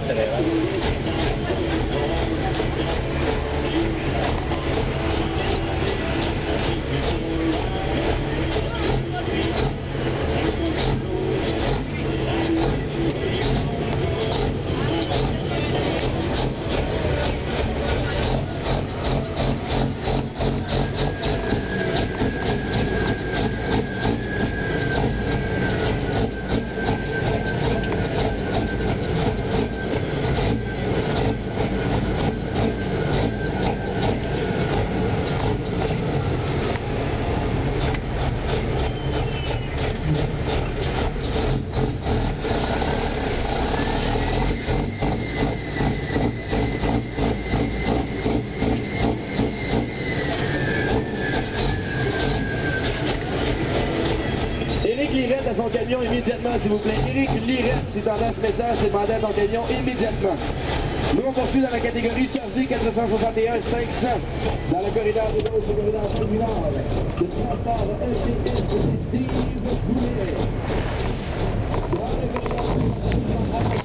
À son camion immédiatement, s'il vous plaît. Éric Lirette, si tu entends ce message, c'est demandé à ton camion immédiatement. Nous, on poursuit dans la catégorie chargée 461 500 dans le corridor de gauche, le corridor sud-nord. Le transport LCS Steve Boulet. Dans le corridor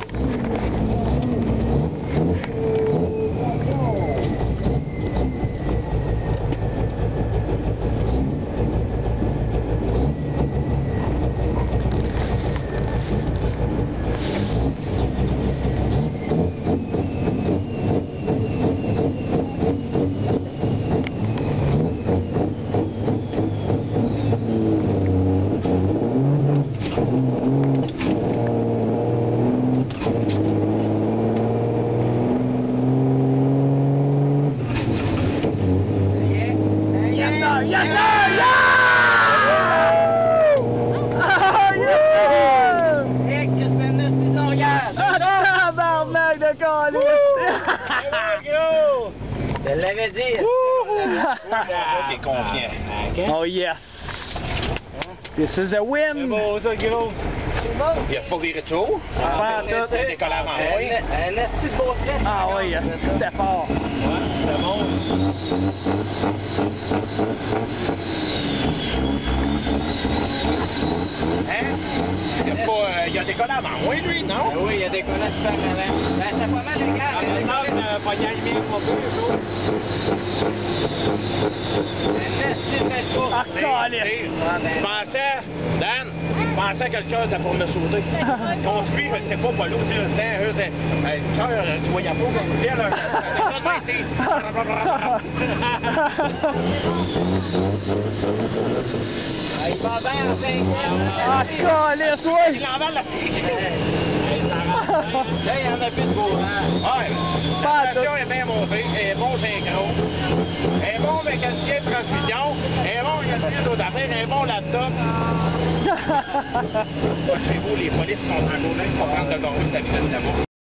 Yes, sir! Yeah! Oh, yeah! Nick, just been this is all yours. Tabarnak de calice! Je l'avais dit. T'es confiant. Oh, yes! This is a win! C'est beau, ça, gros. Il a pas viré de chaud. Pas tout. T'es collé à main, oui. Un esti de beau stress. Ah oui, yes, c'était fort. Ouais, c'est bon. Hein? Il a décollé avant moi, lui, non? Oui, il y a des collègues super avant. C'est pas mal, les gars. Pas y aller, mon peu, Un esti de belle course. Ah, calice! Je pensais, Dan, je pensais que le cœur était pour me sauter. Construit, je ne sais pas l'eau, tu sais, le temps, eux, c'est. Le cœur, tu voyais pas comme ça, là. Il va bien en 5 Ah, calice, oui! Il envale la Là, il y en a plus de beau, hein? Ouais, Pas la pression est bien montée, elle est bon synchro, elle est bon mécanicien de transmission, elle est bon mécanicien d'autres affaires, elle est bon laptop. Chez vous, les polices sont en train de prendre de gorger sa vitesse d'abord.